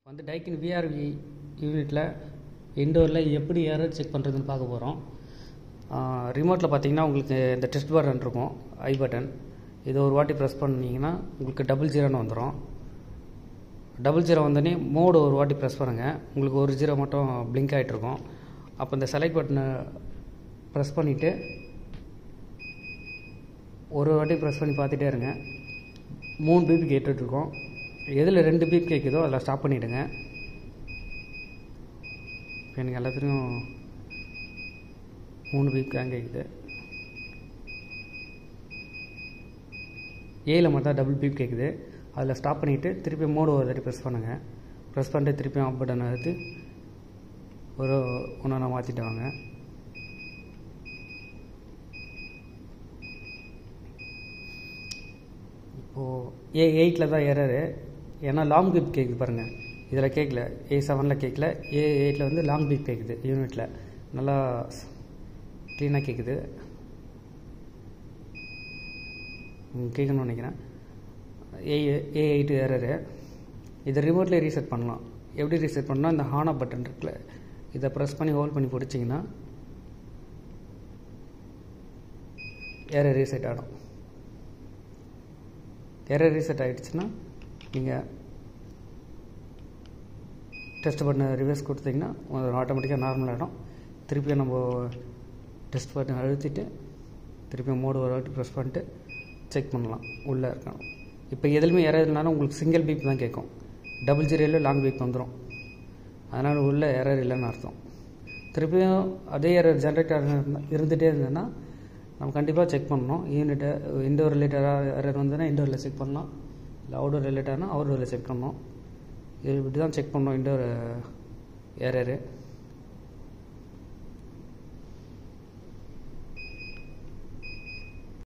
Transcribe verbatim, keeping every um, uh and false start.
வந்து டைக்கின் விஆர்வி யூனிட்டில் இன்டோரில் எப்படி எரர் செக் பண்ணுறதுன்னு பார்க்க போகிறோம். ரிமோட்டில் பார்த்தீங்கன்னா உங்களுக்கு இந்த டெஸ்ட் பட்டன் இருக்கும், ஐ பட்டன். இதை ஒரு வாட்டி ப்ரெஸ் பண்ணிங்கன்னா உங்களுக்கு டபுள் ஜீரோன்னு வந்துடும். டபுள் ஜீரோ வந்தோடனே மோடு ஒரு வாட்டி ப்ரெஸ் பண்ணுங்கள், உங்களுக்கு ஒரு ஜீரோ மட்டும் பிளிங்க் ஆகிட்ருக்கும். அப்போ இந்த செலக்ட் பட்டனை ப்ரெஸ் பண்ணிவிட்டு ஒரு வாட்டி ப்ரெஸ் பண்ணி பார்த்துட்டே இருங்க. மூணு பீப் கேட்டுட்ருக்கோம். எதில் ரெண்டு பீப் கேட்குதோ அதில் ஸ்டாப் பண்ணிவிடுங்க. இப்போ எனக்கு எல்லாத்துலேயும் மூணு பீப் தான் கேட்குது. ஏயில் மட்டும் டபுள் பீப் கேட்குது, அதில் ஸ்டாப் பண்ணிவிட்டு திருப்பி மோடு ஒரு வாட்டி ப்ரெஸ் பண்ணுங்கள். ப்ரெஸ் பண்ணிட்டு திருப்பி ஆஃப் பட்டன் எடுத்து ஒரு ஒன்றா மாற்றிட்டு வாங்க. இப்போது ஏ எயிட்டில் தான் எரரு, ஏன்னா லாங் பீப் கேட்குது பாருங்கள். இதில் கேட்கல, ஏ செவனில் கேட்கல, ஏ எயிட்டில் வந்து லாங் பீப் கேட்குது. யூனிட்டில் நல்லா க்ளீனாக கேட்குது, கேட்கணும்னு நினைக்கிறேன். ஏ ஏ எயிட்டு எரரு. இதை ரிமோட்லேயே ரீசெட் பண்ணலாம். எப்படி ரீசெட் பண்ணால் இந்த ஹான் ஆஃப் பட்டன் இருக்குல்ல, இதை ப்ரெஸ் பண்ணி ஹோல்ட் பண்ணி பிடிச்சிங்கன்னா எரர் ரீசெட் ஆகிடும். எரர் ரீசெட் ஆகிடுச்சுன்னா நீங்கள் டெஸ்ட் பட்டனை ரிவர்ஸ் கொடுத்தீங்கன்னா ஆட்டோமேட்டிக்காக நார்மல் ஆகிடும். திருப்பியும் நம்ம டெஸ்ட் பட்டன் அழுத்திட்டு திருப்பியும் மோடு ஒரு வாட்டி ப்ரெஸ் பண்ணிட்டு செக் பண்ணலாம் உள்ளே இருக்கணும். இப்போ எதுலையுமே எரர் இல்லைனாலும் உங்களுக்கு சிங்கிள் பீப் தான் கேட்கும், டபுள் ஜீரோவில் லாங் பீப் வந்துடும். அதனால் உள்ளே எரர் இல்லைன்னு அர்த்தம். திருப்பியும் அதே எரர் ஜென்ரேட் இருந்துகிட்டே இருந்ததுன்னா நம்ம கண்டிப்பாக செக் பண்ணணும். யூனிட்டை இண்டோர் ரிலேட்டடாக எரர் வந்ததுன்னா இண்டோரில் செக் பண்ணலாம், இல்லை அவுடோர் ரிலேட்டடானா அவுடோரில் செக் பண்ணணும். இது இப்படி தான் செக் பண்ணணும் இண்டோர் எரரு.